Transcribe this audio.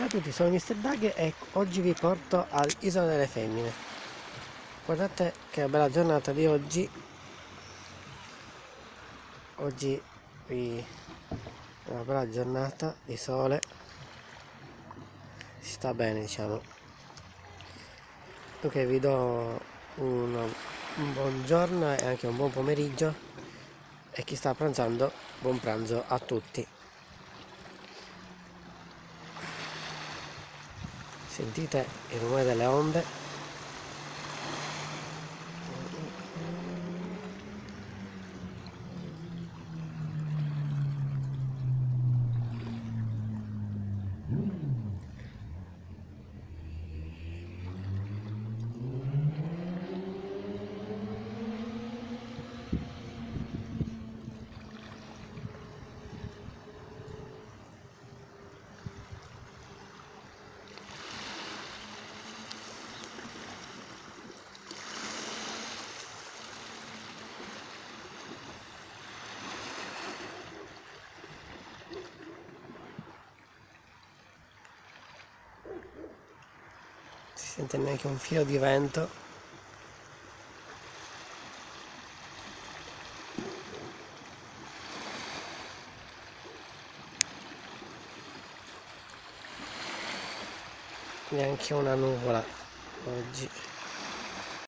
Ciao a tutti, sono Mr. Doug e oggi vi porto all'Isola delle Femmine. Guardate che bella giornata di oggi. Oggi una bella giornata di sole. Si sta bene, diciamo. Dunque vi do un buon giorno e anche un buon pomeriggio. E chi sta pranzando, buon pranzo a tutti. Sentite il rumore delle onde. Si sente neanche un filo di vento. Neanche una nuvola oggi.